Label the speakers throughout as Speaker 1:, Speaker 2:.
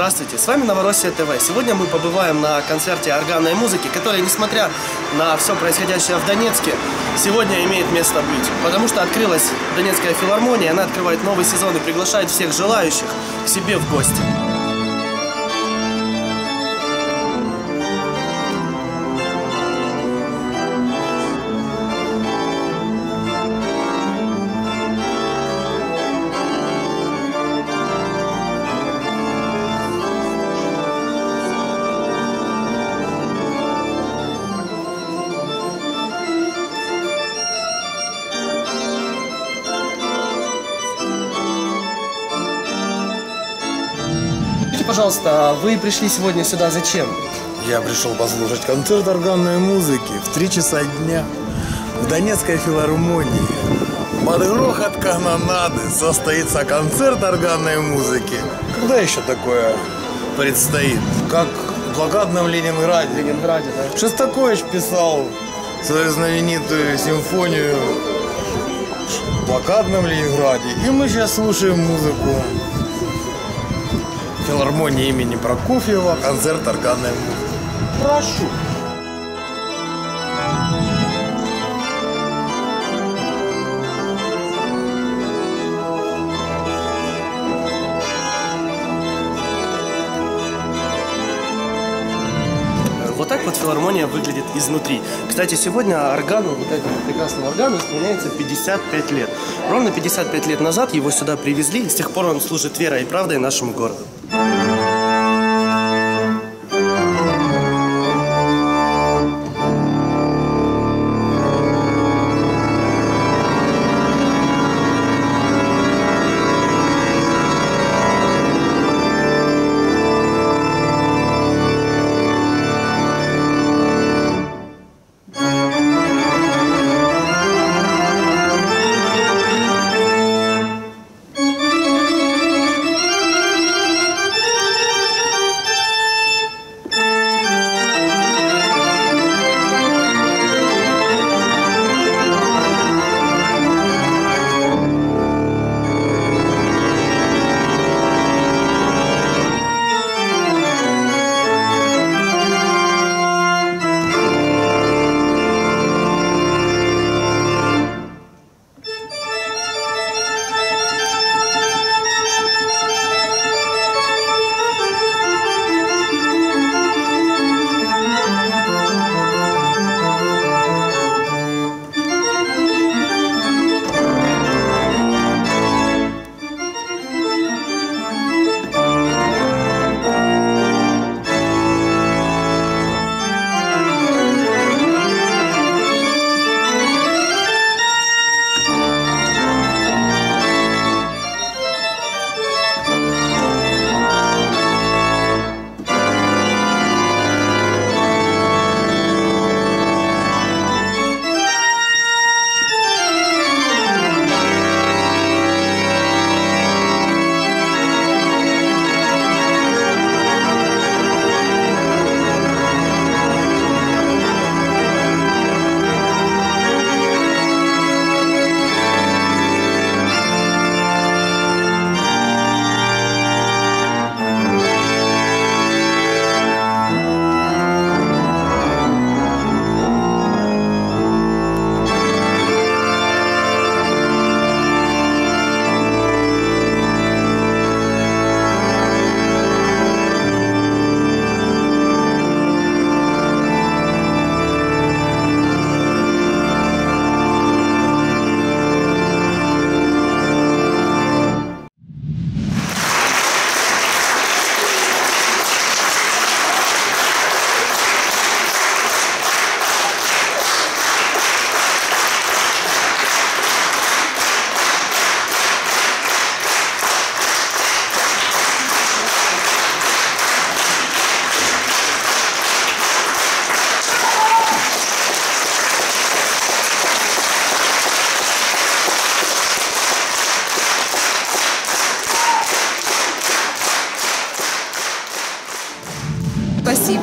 Speaker 1: Здравствуйте, с вами Новороссия ТВ. Сегодня мы побываем на концерте органной музыки, который, несмотря на все происходящее в Донецке, сегодня имеет место быть. Потому что открылась Донецкая филармония, она открывает новый сезон и приглашает всех желающих к себе в гости. Пожалуйста, вы пришли сегодня сюда зачем?
Speaker 2: Я пришел послушать концерт органной музыки в 3 часа дня в Донецкой филармонии. Под грохот канонады состоится концерт органной музыки. Когда еще такое предстоит? Как в блокадном Ленинграде.
Speaker 1: В Ленинграде, да?
Speaker 2: Шостакович писал свою знаменитую симфонию в блокадном Ленинграде. И мы сейчас слушаем музыку филармонии имени Прокофьева, концерт органной музыки. Прошу.
Speaker 1: Вот так вот филармония выглядит изнутри. Кстати, сегодня органу, вот этому прекрасному органу, исполняется 55 лет. Ровно 55 лет назад его сюда привезли, и с тех пор он служит верой и правдой нашему городу.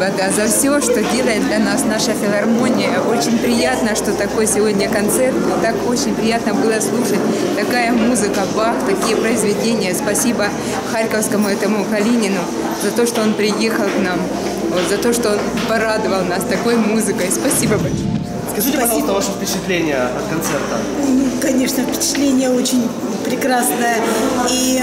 Speaker 3: брата за все, что делает для нас наша филармония. Очень приятно, что такой сегодня концерт. Так очень приятно было слушать. Такая музыка, Бах, такие произведения. Спасибо харьковскому этому Калинину за то, что он приехал к нам, вот, за то, что он порадовал нас такой музыкой. Спасибо большое.
Speaker 1: Скажите, пожалуйста, ваше впечатление от концерта.
Speaker 4: Конечно, впечатление очень прекрасное. И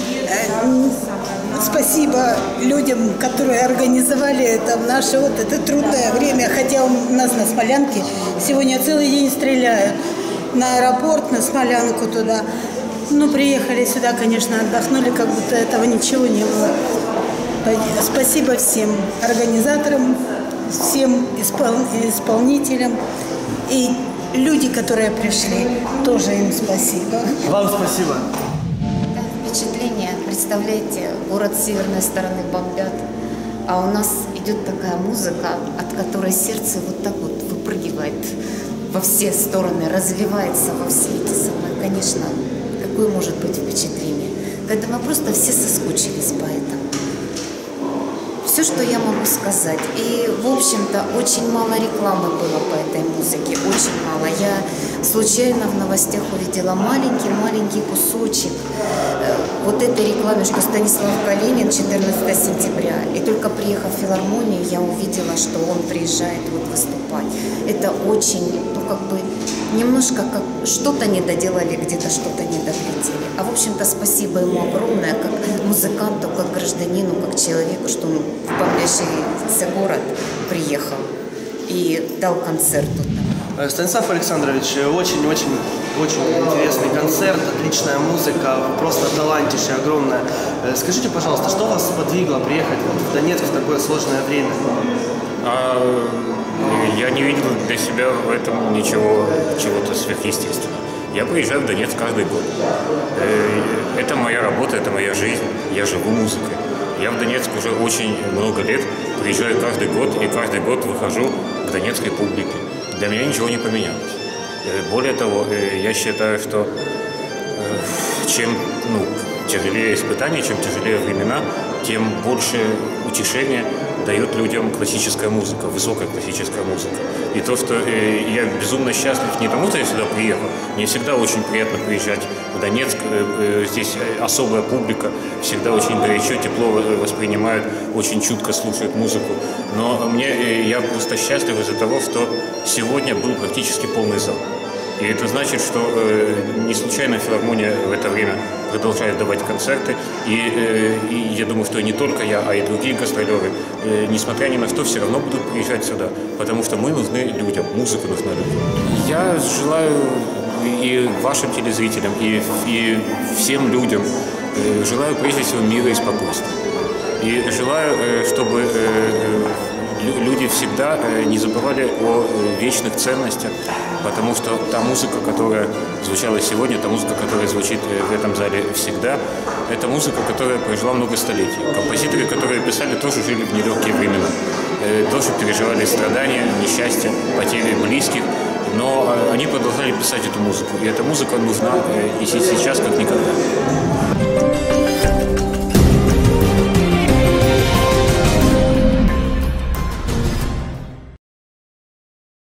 Speaker 4: спасибо людям, которые организовали это в наше вот это трудное время. Хотя у нас на Смолянке сегодня целый день стреляют. На аэропорт, на Смолянку туда. Ну, приехали сюда, конечно, отдохнули, как будто этого ничего не было. Спасибо всем организаторам, всем исполнителям и люди, которые пришли, тоже им спасибо.
Speaker 1: Вам спасибо.
Speaker 5: Впечатление, представляете, город с северной стороны бомбят, а у нас идет такая музыка, от которой сердце вот так вот выпрыгивает во все стороны, разливается во все эти самые. Конечно, какое может быть впечатление, когда мы просто все соскучились по этому. Все, что я могу сказать. И, в общем-то, очень мало рекламы было по этой музыке, очень мало. Я случайно в новостях увидела маленький кусочек вот этой рекламы, что Станислав Калинин 14 сентября. И только приехав в филармонию, я увидела, что он приезжает вот выступать. Это очень, ну, как бы, немножко как что-то не доделали, где-то что-то не доглядели. А, в общем-то, спасибо ему огромное, как музыканту, как гражданину, как человеку, что он в бомбящийся город приехал и дал концерт тут.
Speaker 1: Станислав Александрович, очень-очень интересный концерт, отличная музыка, просто талантище огромное. Скажите, пожалуйста, что вас подвигло приехать в Донецк в такое сложное время?
Speaker 6: Я не видел для себя в этом ничего, чего-то сверхъестественного. Я приезжаю в Донецк каждый год. Это моя работа, это моя жизнь. Я живу музыкой. Я в Донецк уже очень много лет, приезжаю каждый год, и каждый год выхожу к донецкой публике. Для меня ничего не поменялось. Более того, я считаю, что чем тяжелее испытания, чем тяжелее времена, тем больше утешения дает людям классическая музыка, высокая классическая музыка. И то, что я безумно счастлив не тому, что я сюда приехал. Мне всегда очень приятно приезжать в Донецк. Здесь особая публика, всегда очень горячо, тепло воспринимают, очень чутко слушают музыку. Но я просто счастлив из-за того, что сегодня был практически полный зал. И это значит, что не случайно филармония в это время продолжает давать концерты. И я думаю, что не только я, а и другие гастролеры, несмотря ни на что, все равно будут приезжать сюда. Потому что мы нужны людям, музыка нужна людям. Я желаю и вашим телезрителям, и всем людям, желаю прежде всего мира и спокойствия. И желаю, чтобы люди всегда не забывали о вечных ценностях, потому что та музыка, которая звучала сегодня, та музыка, которая звучит в этом зале всегда, это музыка, которая прожила много столетий. Композиторы, которые писали, тоже жили в нелегкие времена, тоже переживали страдания, несчастья, потери близких, но они продолжали писать эту музыку, и эта музыка нужна и сейчас как никогда.